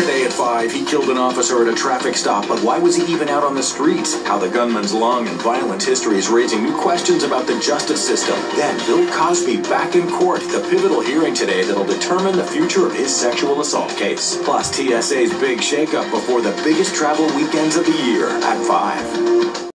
Today at 5, he killed an officer at a traffic stop, but why was he even out on the streets? How the gunman's long and violent history is raising new questions about the justice system. Then, Bill Cosby back in court, the pivotal hearing today that'll determine the future of his sexual assault case. Plus, TSA's big shakeup before the biggest travel weekends of the year at 5.